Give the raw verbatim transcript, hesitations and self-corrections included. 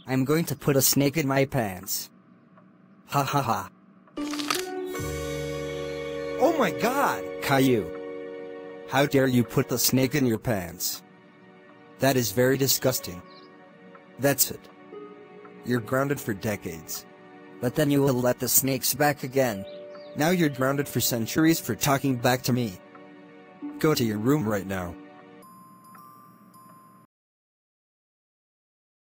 I'm going to put a snake in my pants. Ha ha ha. Oh my god, Caillou. How dare you put the snake in your pants? That is very disgusting. That's it. You're grounded for decades. But then you will let the snakes back again. Now you're grounded for centuries for talking back to me. Go to your room right now.